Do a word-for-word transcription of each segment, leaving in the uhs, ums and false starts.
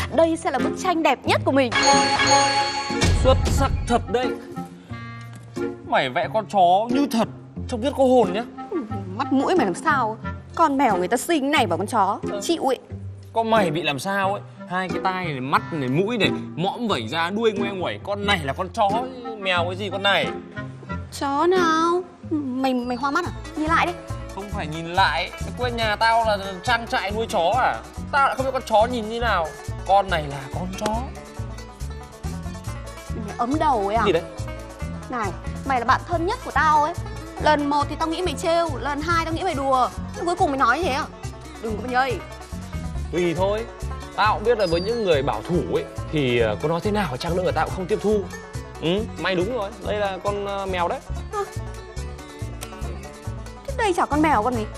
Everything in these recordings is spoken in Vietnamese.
đây sẽ là bức tranh đẹp nhất của mình. Xuất sắc thật đấy. Mày vẽ con chó như thật, trông rất có hồn nhá. Mắt mũi mày làm sao? Con mèo người ta sinh này vào con chó, ừ. chịu ấy. Con mày bị làm sao ấy? Hai cái tai này, mắt này, mũi này, mõm vẩy ra, đuôi ngoe nguẩy. Con này là con chó, mèo cái gì con này? Chó nào? Mày mày hoa mắt à? Nhìn lại đi. Không phải nhìn lại, cái quê nhà tao là trang trại nuôi chó à? Tao lại không biết con chó nhìn như nào. Con này là con chó. Mày ấm đầu ấy à? Gì đấy? Này, mày là bạn thân nhất của tao ấy. Lần một thì tao nghĩ mày trêu, lần hai tao nghĩ mày đùa. Nhưng cuối cùng mày nói như thế à? Đừng có nhây. Tùy thôi. Tao cũng biết là với những người bảo thủ ấy thì có nói thế nào chăng nữa người ta cũng không tiếp thu. Ừ, mày đúng rồi, đây là con uh, mèo đấy. À, thế đây chả con mèo con gì?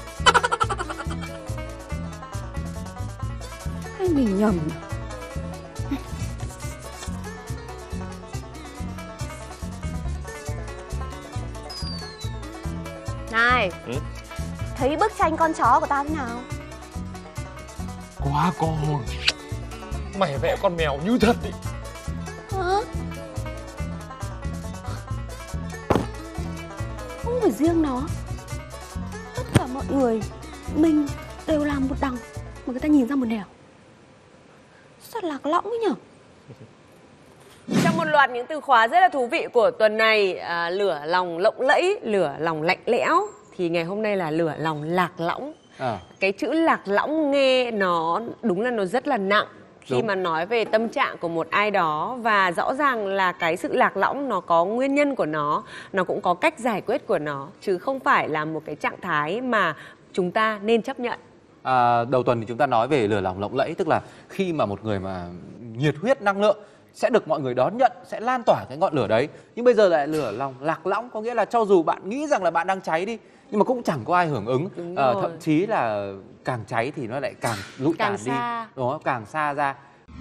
Hay mình nhầm nhỉ? Này, ừ? Thấy bức tranh con chó của tao thế nào? Quá có hồn. Mày vẽ con mèo như thật ý. Hả? Không phải riêng nó, tất cả mọi người mình đều làm một đằng mà người ta nhìn ra một nẻo. Sao lạc lõng ấy nhở? Trong một loạt những từ khóa rất là thú vị của tuần này, à, lửa lòng lộng lẫy, lửa lòng lạnh lẽo, thì ngày hôm nay là lửa lòng lạc lõng. À. Cái chữ lạc lõng nghe nó đúng là nó rất là nặng khi đúng. Mà nói về tâm trạng của một ai đó, và rõ ràng là cái sự lạc lõng nó có nguyên nhân của nó, nó cũng có cách giải quyết của nó, chứ không phải là một cái trạng thái mà chúng ta nên chấp nhận. À, đầu tuần thì chúng ta nói về lửa lòng lộng lẫy, tức là khi mà một người mà nhiệt huyết năng lượng sẽ được mọi người đón nhận, sẽ lan tỏa cái ngọn lửa đấy. Nhưng bây giờ lại lửa lòng lạc lõng, có nghĩa là cho dù bạn nghĩ rằng là bạn đang cháy đi, nhưng mà cũng chẳng có ai hưởng ứng. À, thậm chí là càng cháy thì nó lại càng lụi tàn đi, đúng không? Càng xa ra.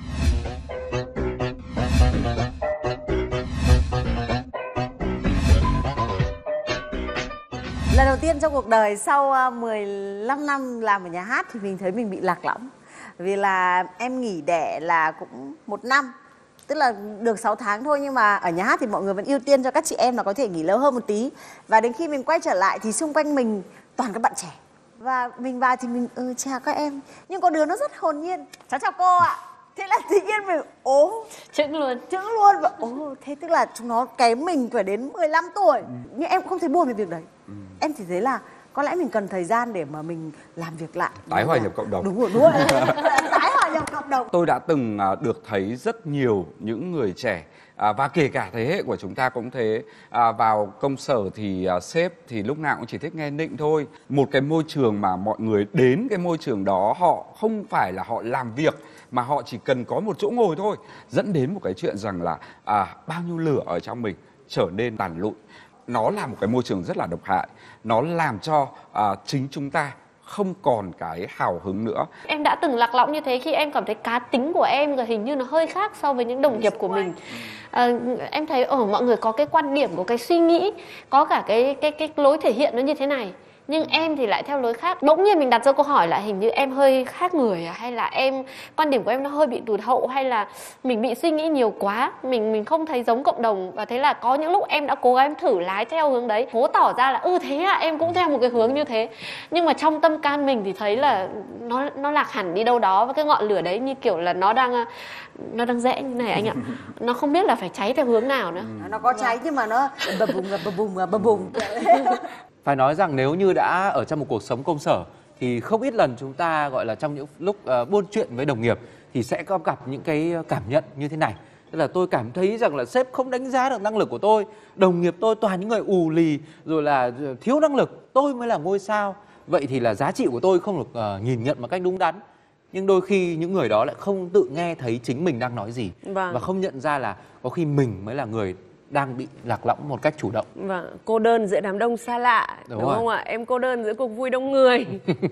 Lần đầu tiên trong cuộc đời sau mười lăm năm làm ở nhà hát thì mình thấy mình bị lạc lõng. Vì là em nghỉ đẻ là cũng một năm, tức là được sáu tháng thôi, nhưng mà ở nhà hát thì mọi người vẫn ưu tiên cho các chị em là có thể nghỉ lâu hơn một tí. Và đến khi mình quay trở lại thì xung quanh mình toàn các bạn trẻ. Và mình vào thì mình ừ chào các em, nhưng có đứa nó rất hồn nhiên: cháu chào cô ạ. Thế là tự nhiên mình ố chững luôn chững luôn và ố thế tức là chúng nó kém mình phải đến mười lăm tuổi. Ừ. Nhưng em cũng không thấy buồn về việc đấy. Ừ. Em chỉ thấy là có lẽ mình cần thời gian để mà mình làm việc lại, tái hòa nhập cộng đồng. Đúng rồi, đúng rồi. Tái hòa nhập cộng đồng. Tôi đã từng được thấy rất nhiều những người trẻ, à, và kể cả thế hệ của chúng ta cũng thế, à, vào công sở thì à, sếp thì lúc nào cũng chỉ thích nghe nịnh thôi. Một cái môi trường mà mọi người đến cái môi trường đó, họ không phải là họ làm việc mà họ chỉ cần có một chỗ ngồi thôi, dẫn đến một cái chuyện rằng là à, bao nhiêu lửa ở trong mình trở nên tàn lụi. Nó là một cái môi trường rất là độc hại, nó làm cho à, chính chúng ta không còn cái hào hứng nữa. Em đã từng lạc lõng như thế khi em cảm thấy cá tính của em hình như nó hơi khác so với những đồng nghiệp của mình. À, em thấy ở mọi người có cái quan điểm, có cái suy nghĩ, có cả cái cái cái lối thể hiện nó như thế này, nhưng em thì lại theo lối khác. Bỗng nhiên mình đặt ra câu hỏi là hình như em hơi khác người à? Hay là em quan điểm của em nó hơi bị tụt hậu, hay là mình bị suy nghĩ nhiều quá, mình mình không thấy giống cộng đồng. Và thế là có những lúc em đã cố gắng em thử lái theo hướng đấy, cố tỏ ra là ừ thế à, em cũng theo một cái hướng như thế, nhưng mà trong tâm can mình thì thấy là nó nó lạc hẳn đi đâu đó, và cái ngọn lửa đấy như kiểu là nó đang nó đang rẽ như này anh ạ. Nó không biết là phải cháy theo hướng nào nữa. Nó có cháy nhưng mà nó bập bùng bập bùng bập bùng. Phải nói rằng nếu như đã ở trong một cuộc sống công sở thì không ít lần chúng ta gọi là trong những lúc uh, buôn chuyện với đồng nghiệp thì sẽ có gặp những cái cảm nhận như thế này. Tức là tôi cảm thấy rằng là sếp không đánh giá được năng lực của tôi, đồng nghiệp tôi toàn những người ù lì, rồi là thiếu năng lực, tôi mới là ngôi sao. Vậy thì là giá trị của tôi không được uh, nhìn nhận một cách đúng đắn. Nhưng đôi khi những người đó lại không tự nghe thấy chính mình đang nói gì, vâng. Và không nhận ra là có khi mình mới là người đang bị lạc lõng một cách chủ động. Vâng, cô đơn giữa đám đông xa lạ, đúng, đúng không ạ? Em cô đơn giữa cuộc vui đông người.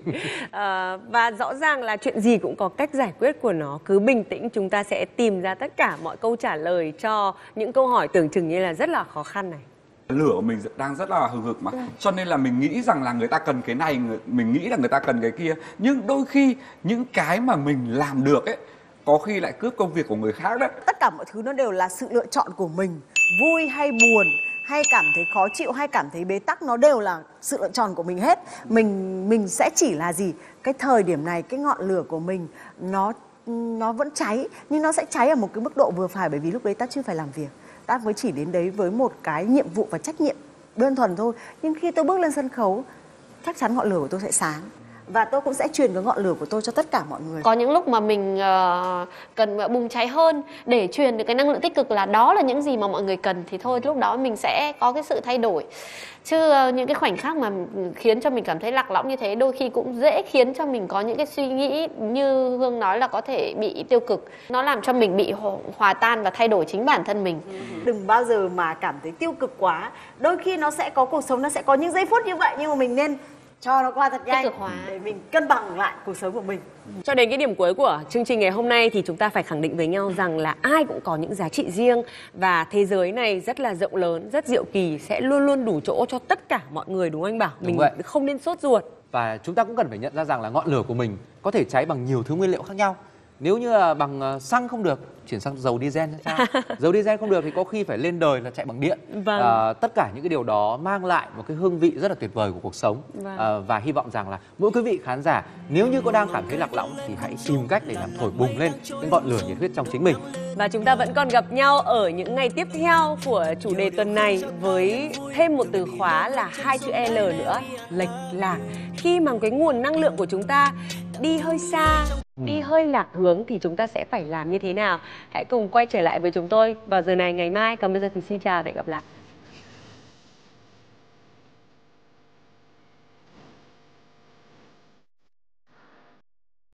à, và rõ ràng là chuyện gì cũng có cách giải quyết của nó. Cứ bình tĩnh, chúng ta sẽ tìm ra tất cả mọi câu trả lời cho những câu hỏi tưởng chừng như là rất là khó khăn này. Lửa của mình đang rất là hừng hực mà, ừ. Cho nên là mình nghĩ rằng là người ta cần cái này, mình nghĩ là người ta cần cái kia. Nhưng đôi khi những cái mà mình làm được ấy có khi lại cướp công việc của người khác đấy. Tất cả mọi thứ nó đều là sự lựa chọn của mình. Vui hay buồn, hay cảm thấy khó chịu, hay cảm thấy bế tắc, nó đều là sự lựa chọn của mình hết. Mình mình sẽ chỉ là gì? Cái thời điểm này, cái ngọn lửa của mình nó nó vẫn cháy, nhưng nó sẽ cháy ở một cái mức độ vừa phải, bởi vì lúc đấy ta chưa phải làm việc. Ta mới chỉ đến đấy với một cái nhiệm vụ và trách nhiệm đơn thuần thôi. Nhưng khi tôi bước lên sân khấu, chắc chắn ngọn lửa của tôi sẽ sáng. Và tôi cũng sẽ truyền cái ngọn lửa của tôi cho tất cả mọi người. Có những lúc mà mình uh, cần bùng cháy hơn để truyền được cái năng lượng tích cực, là đó là những gì mà mọi người cần, thì thôi lúc đó mình sẽ có cái sự thay đổi. Chứ uh, những cái khoảnh khắc mà khiến cho mình cảm thấy lạc lõng như thế, đôi khi cũng dễ khiến cho mình có những cái suy nghĩ như Hương nói là có thể bị tiêu cực. Nó làm cho mình bị hòa tan và thay đổi chính bản thân mình. Đừng bao giờ mà cảm thấy tiêu cực quá. Đôi khi nó sẽ có, cuộc sống nó sẽ có những giây phút như vậy, nhưng mà mình nên cho nó qua thật nhanh để mình cân bằng lại cuộc sống của mình. Cho đến cái điểm cuối của chương trình ngày hôm nay thì chúng ta phải khẳng định với nhau rằng là ai cũng có những giá trị riêng, và thế giới này rất là rộng lớn, rất diệu kỳ, sẽ luôn luôn đủ chỗ cho tất cả mọi người, đúng không anh Bảo? Đúng Mình vậy. không nên sốt ruột. Và chúng ta cũng cần phải nhận ra rằng là ngọn lửa của mình có thể cháy bằng nhiều thứ nguyên liệu khác nhau. Nếu như là bằng xăng không được, chuyển sang dầu diesel cho sao? Dầu diesel không được thì có khi phải lên đời là chạy bằng điện. Vâng. À, tất cả những cái điều đó mang lại một cái hương vị rất là tuyệt vời của cuộc sống. Vâng. À, và hy vọng rằng là mỗi quý vị khán giả, nếu như có đang cảm thấy lạc lõng thì hãy tìm cách để làm thổi bùng lên cái ngọn lửa nhiệt huyết trong chính mình. Và chúng ta vẫn còn gặp nhau ở những ngày tiếp theo của chủ đề tuần này với thêm một từ khóa là hai chữ L nữa, lệch lạc. Khi mà cái nguồn năng lượng của chúng ta đi hơi xa, đi hơi lạc hướng thì chúng ta sẽ phải làm như thế nào? Hãy cùng quay trở lại với chúng tôi vào giờ này ngày mai. Còn bây giờ thì xin chào và hẹn gặp lại.